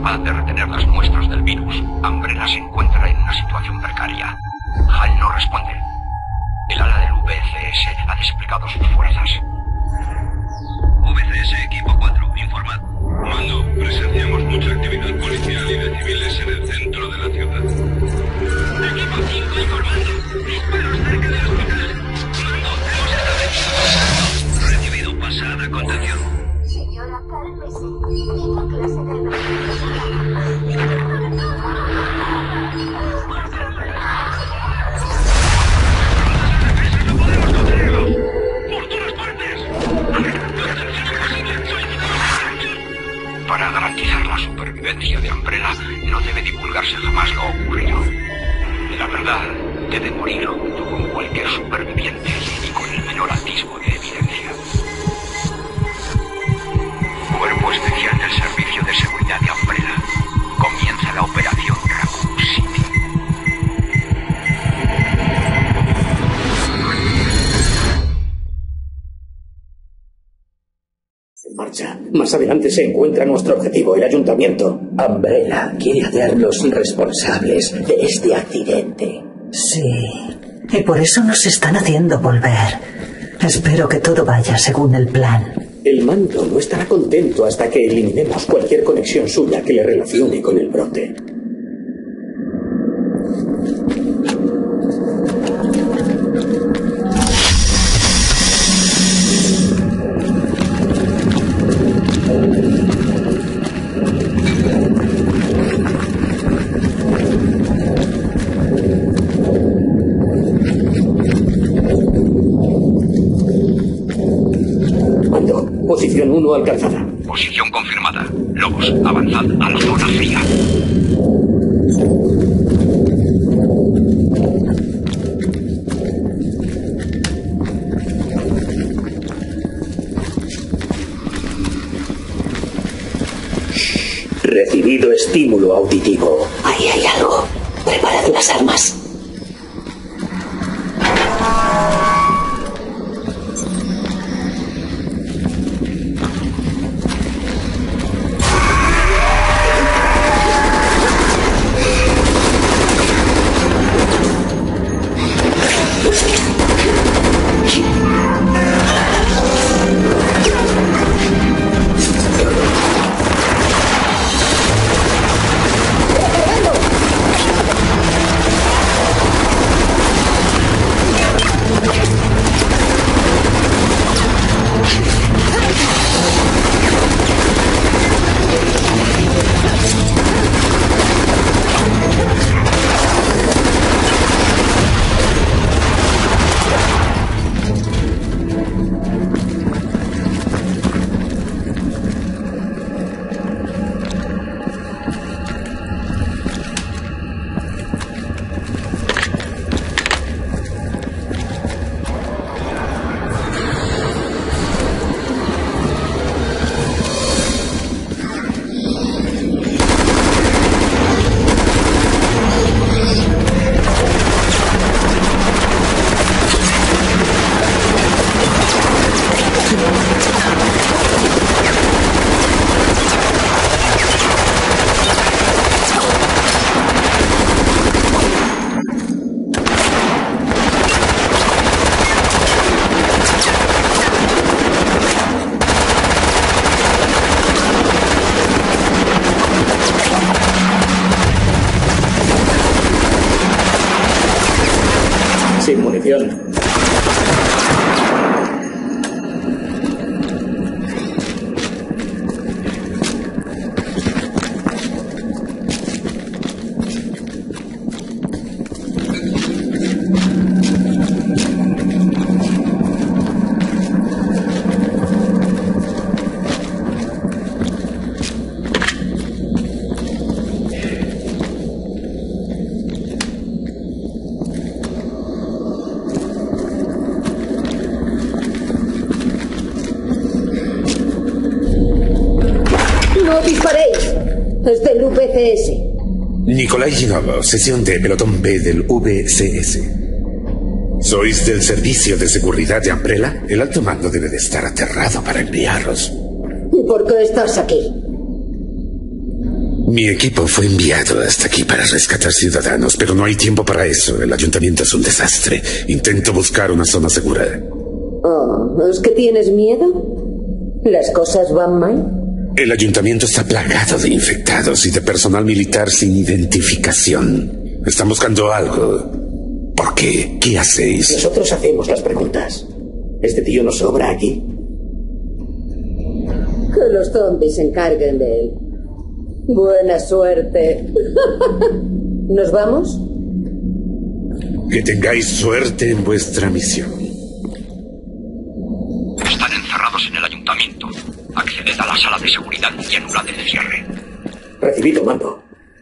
incapaz de retener las muestras del virus. Umbrella se encuentra en una situación precaria. HAL no responde. El ala del VCS ha desplegado sus fuerzas. VCS equipo 4, informad. Mando, presenciamos mucha actividad policial y de civiles en el centro de la ciudad. Equipo 5 informando. Disparos cerca del hospital. Mando, hemos establecido. Recibido, pasada a contención. Señora, cálmese. Diga clase de ¡No podemos contenerlo! ¡Por todas partes! Para garantizar la supervivencia de Umbrella, no debe divulgarse jamás lo ocurrido. La verdad debe morir junto con cualquier superviviente y con el menor atisbo de evidencia. Cuerpo Especial del Servicio de Seguridad de Umbrella. Comienza la operación Raccoon City. En marcha. Más adelante se encuentra nuestro objetivo, el ayuntamiento. Umbrella quiere hacerlos responsables de este accidente. Sí, y por eso nos están haciendo volver. Espero que todo vaya según el plan. El mando no estará contento hasta que eliminemos cualquier conexión suya que le relacione con el brote. Posición 1 alcanzada. Posición confirmada. Lobos, avanzad a la zona fría. Recibido estímulo auditivo. Ahí hay algo. Preparad las armas. Sin munición. ¡No disparéis! Es del VCS. Nikolai Ginov, sesión de pelotón B del VCS. ¿Sois del Servicio de Seguridad de Umbrella? El alto mando debe de estar aterrado para enviaros. ¿Y por qué estás aquí? Mi equipo fue enviado hasta aquí para rescatar ciudadanos, pero no hay tiempo para eso. El ayuntamiento es un desastre. Intento buscar una zona segura. Oh, ¿es que tienes miedo? ¿Las cosas van mal? El ayuntamiento está plagado de infectados y de personal militar sin identificación. Están buscando algo. ¿Por qué? ¿Qué hacéis? Nosotros hacemos las preguntas. ¿Este tío nos sobra aquí? Que los zombies se encarguen de él. Buena suerte. ¿Nos vamos? Que tengáis suerte en vuestra misión. Están encerrados en el ayuntamiento. Acceded a la sala de seguridad y anulad el cierre. Recibido, mando.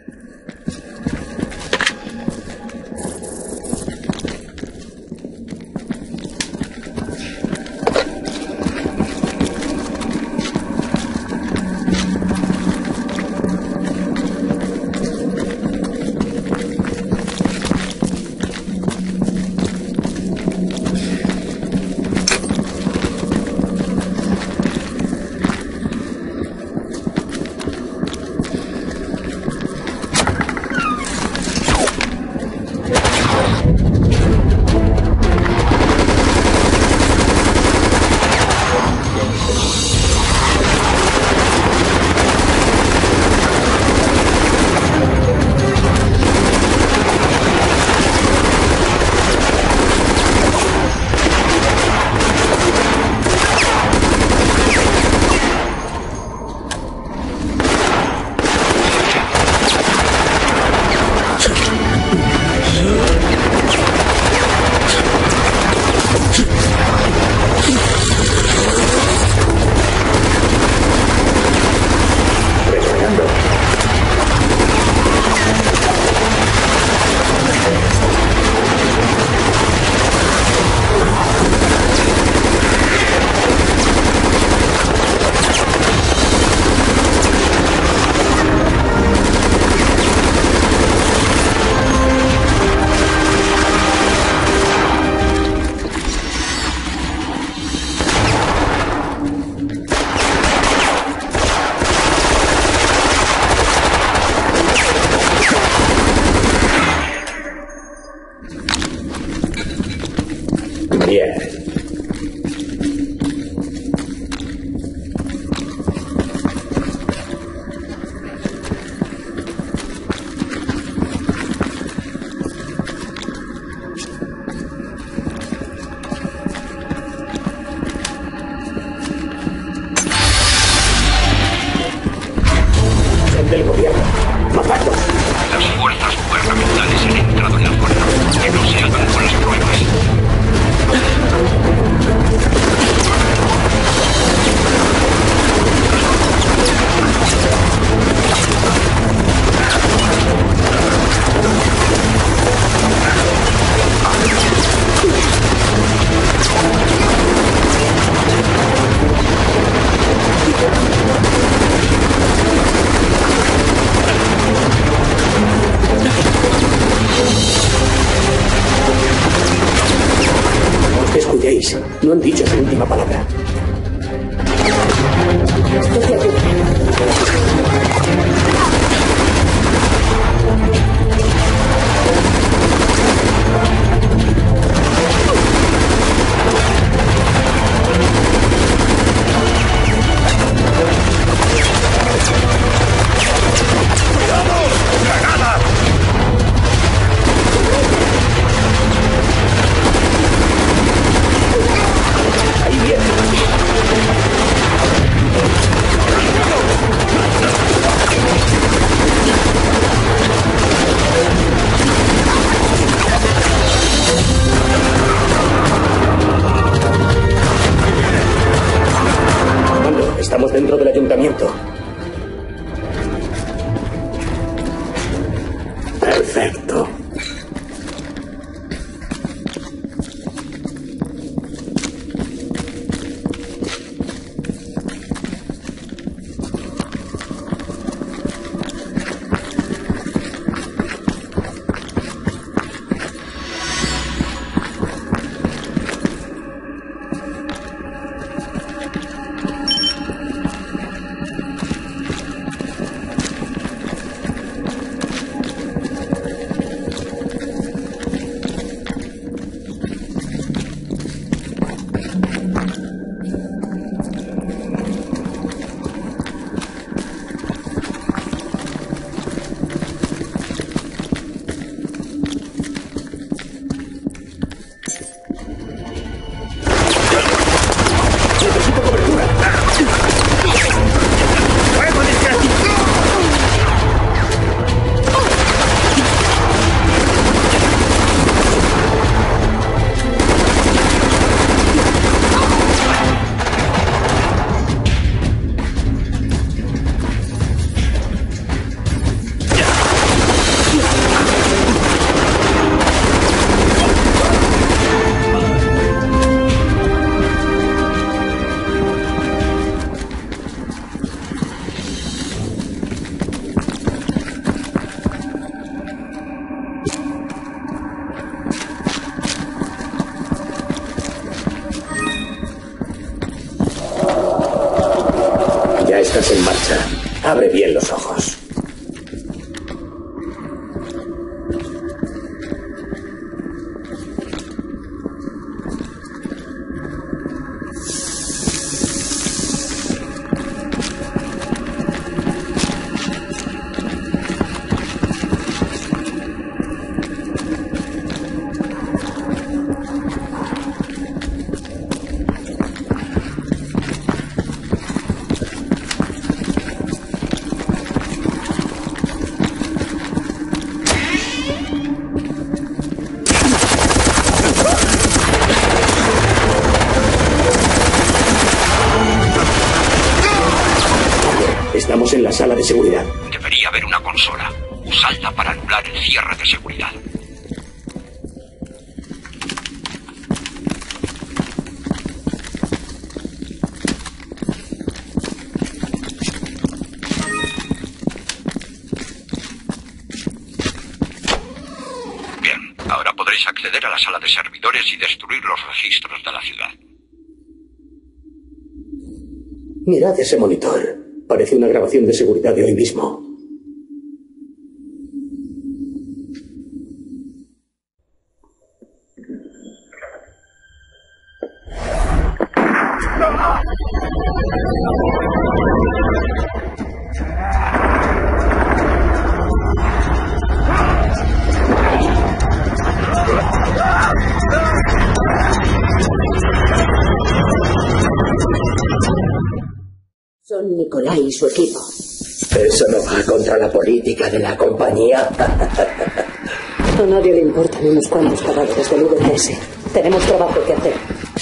Del gobierno. ¡Matadlos! Las fuerzas gubernamentales han entrado en la zona. Que no se hagan con las pruebas. Abre bien los ojos. Estamos en la sala de seguridad. Debería haber una consola. Usadla para anular el cierre de seguridad. Bien, ahora podréis acceder a la sala de servidores y destruir los registros de la ciudad. Mirad ese monitor. Parece una grabación de seguridad de hoy mismo. Son Nicolai y su equipo. Eso no va contra la política de la compañía. A nadie le importan unos cuantos cadáveres del VCS. Tenemos trabajo que hacer.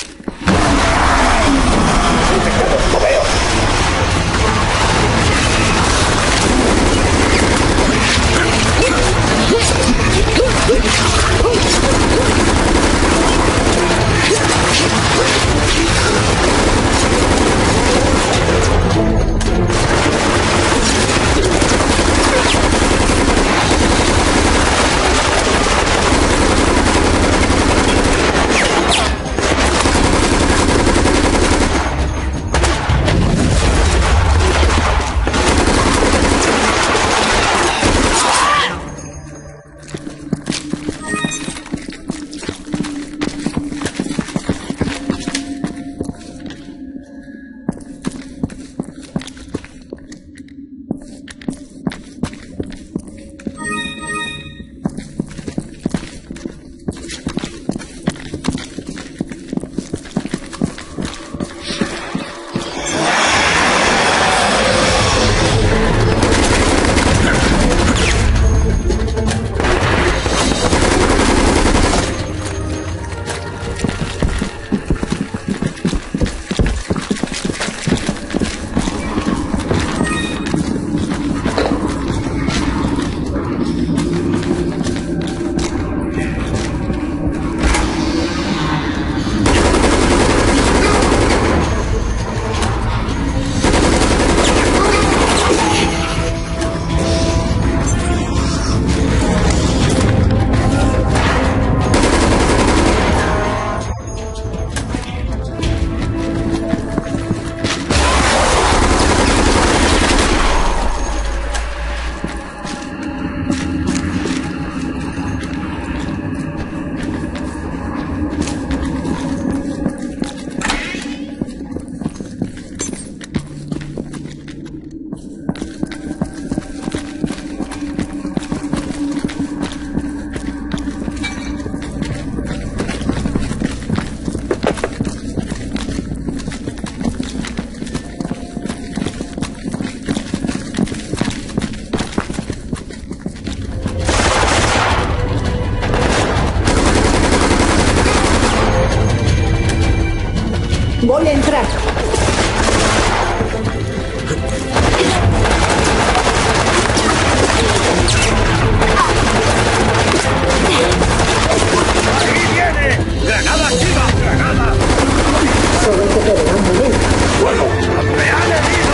Voy a entrar. ¡Ahí viene! ¡Granada activa! ¡Granada! Solo te quedará un momento. ¡Fuego! ¡Me han herido!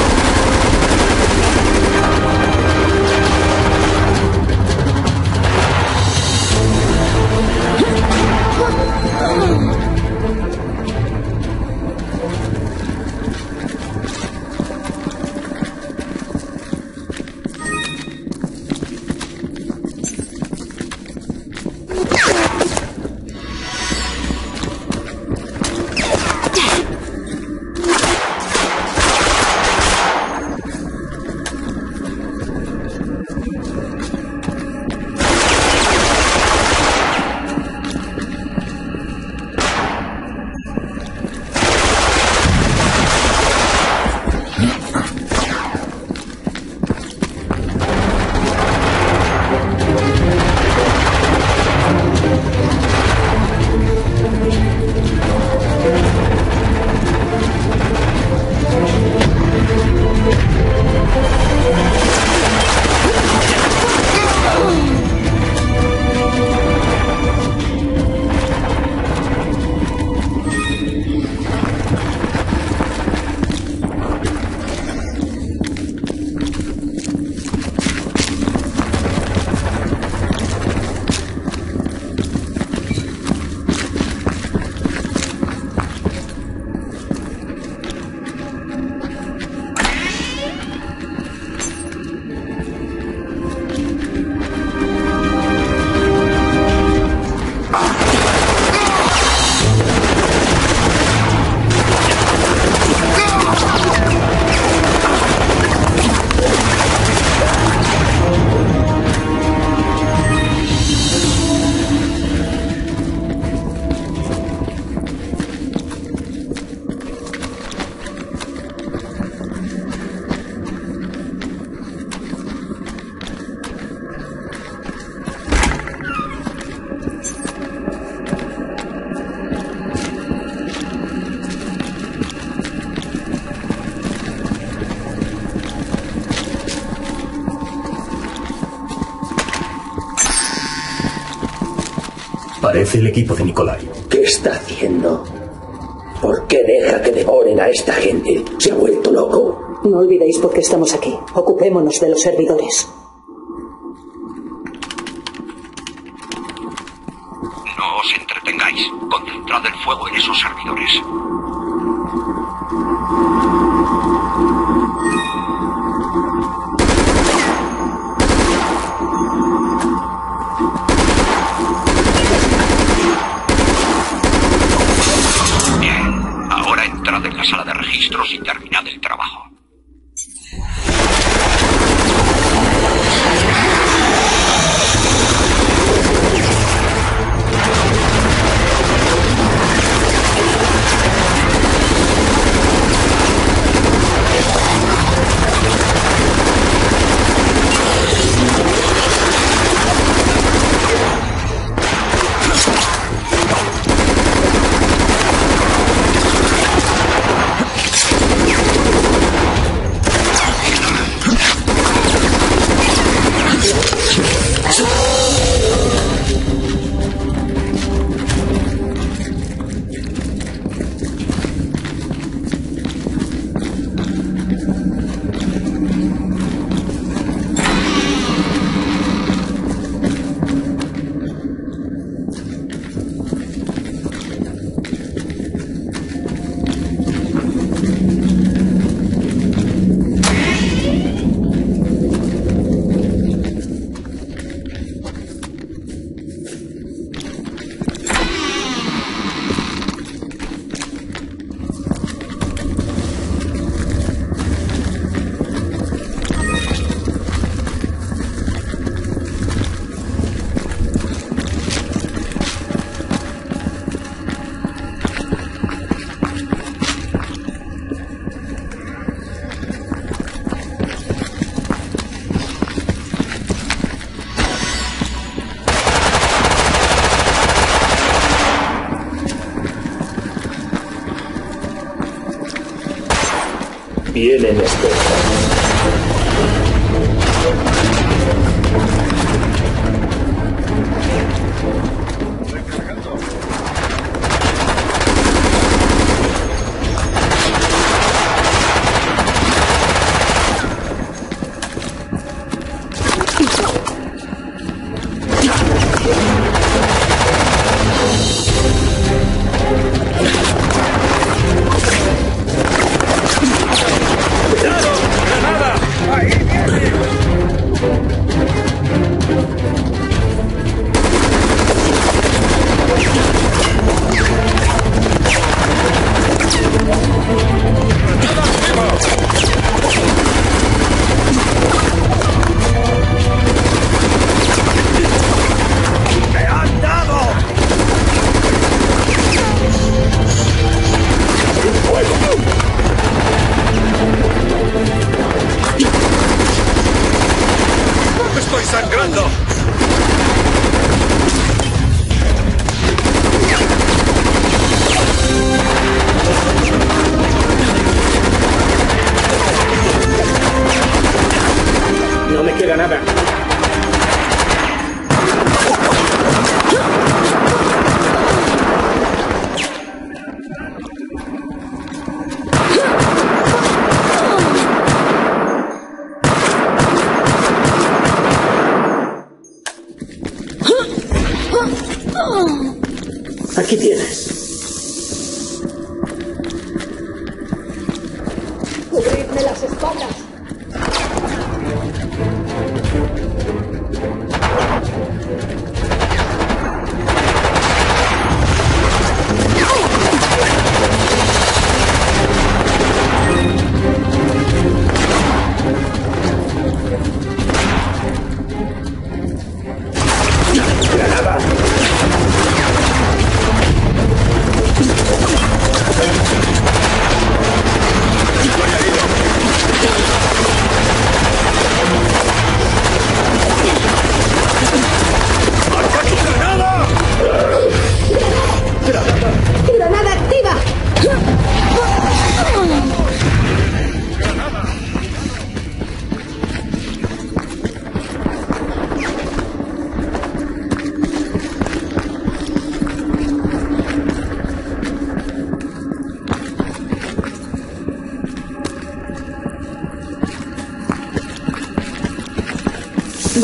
Parece el equipo de Nikolai. ¿Qué está haciendo? ¿Por qué deja que devoren a esta gente? ¿Se ha vuelto loco? No olvidéis por qué estamos aquí. Ocupémonos de los servidores. No os entretengáis. Concentrad el fuego en esos servidores. Bien, ahora entrad en la sala de registros y terminad el trabajo. Vienen estos. ¡Estoy sangrando! No me queda nada. Aquí tienes. ¡Cubridme las espaldas! Granada.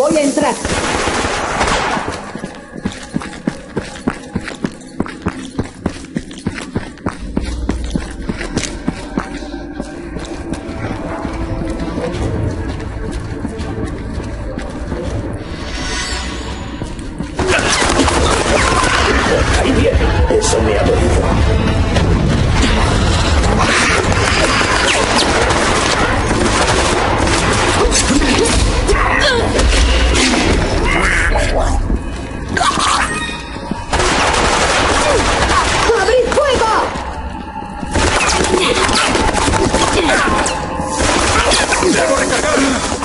Voy a entrar. Ahí viene. Eso me ha dolido. ¡Abrid fuego! ¡Debo recargar!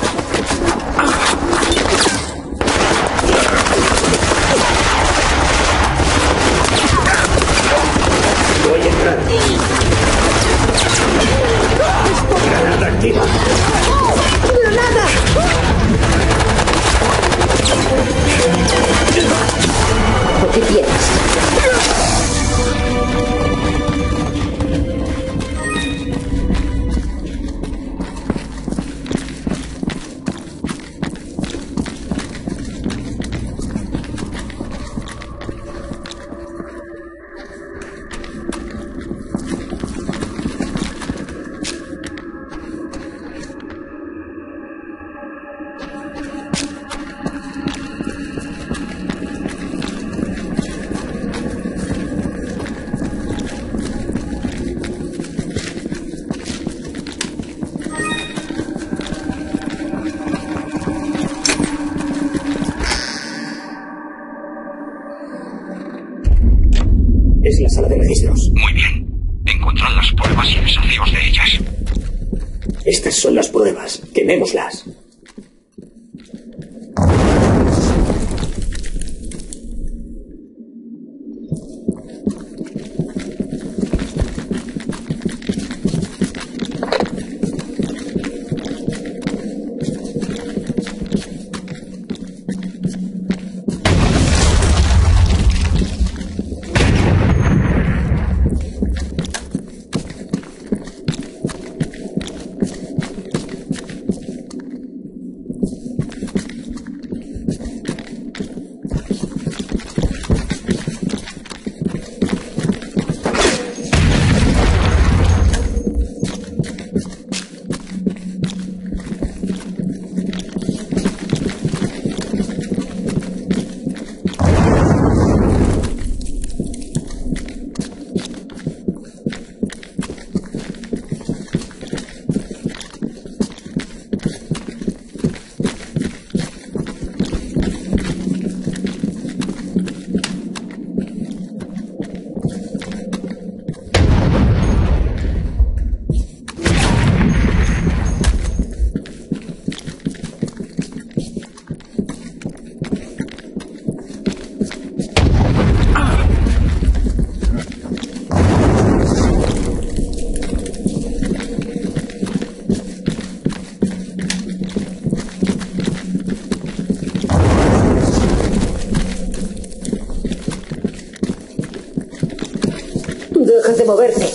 Voy a entrar. Granada activa. ¡Granada! ¿O qué tienes? Es la sala de registros. Muy bien. Encontrad las pruebas y desafíos de ellas. Estas son las pruebas. Quemémoslas. Deja de moverte.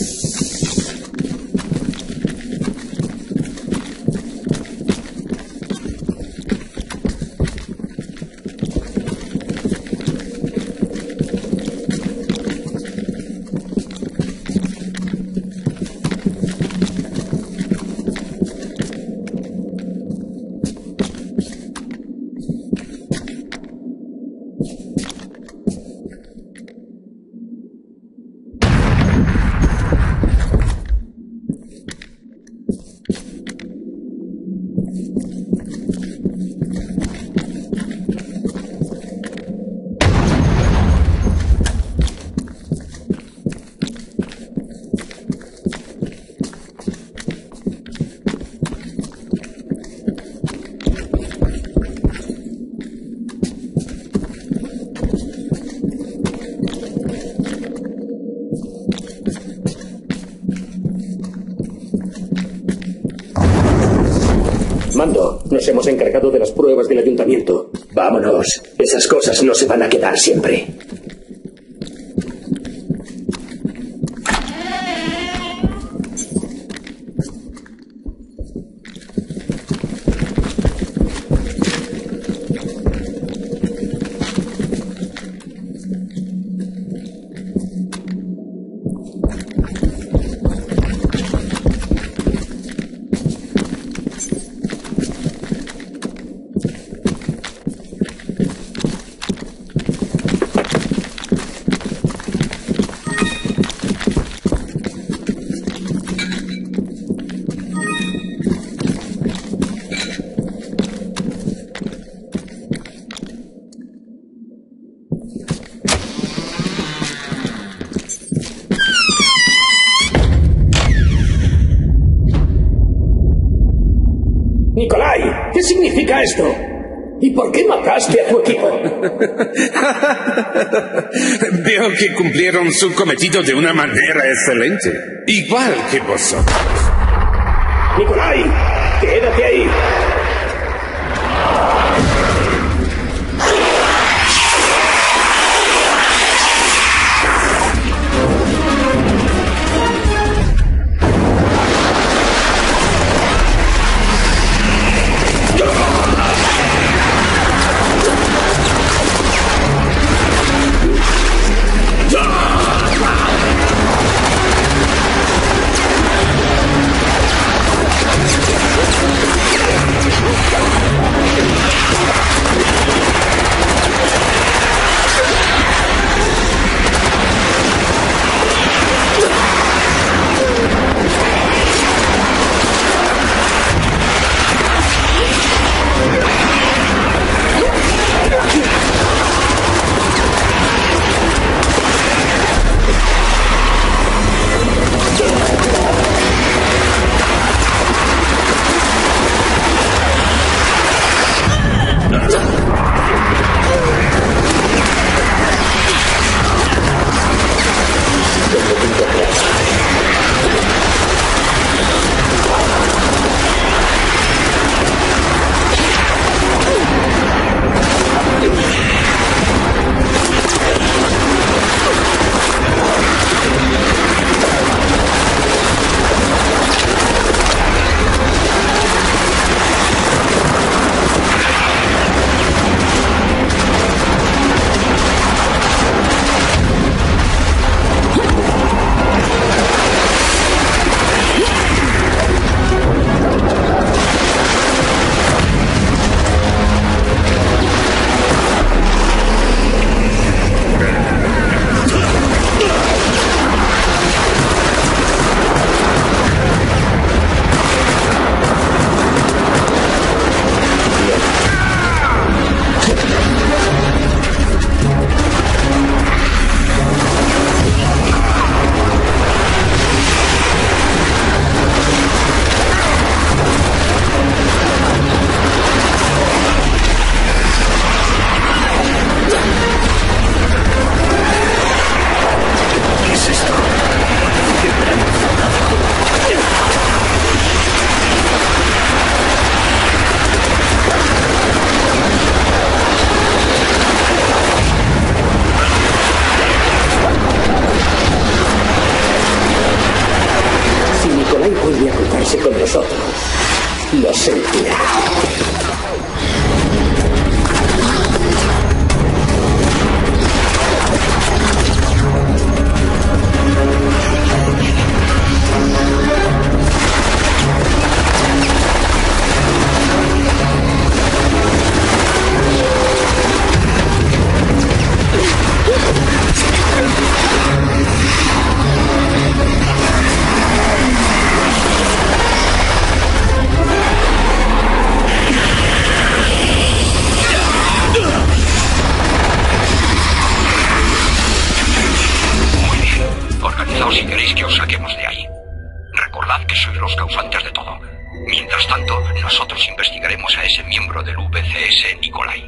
Mando, nos hemos encargado de las pruebas del ayuntamiento. Vámonos. Esas cosas no se van a quedar siempre. significa esto? ¿Y por qué mataste a tu equipo? Veo que cumplieron su cometido de una manera excelente. Igual que vosotros. ¡Nikolai! ¡Quédate ahí! Con nosotros. Lo sentirá. Si queréis que os saquemos de ahí. Recordad que sois los causantes de todo. Mientras tanto, nosotros investigaremos a ese miembro del VCS, Nikolai.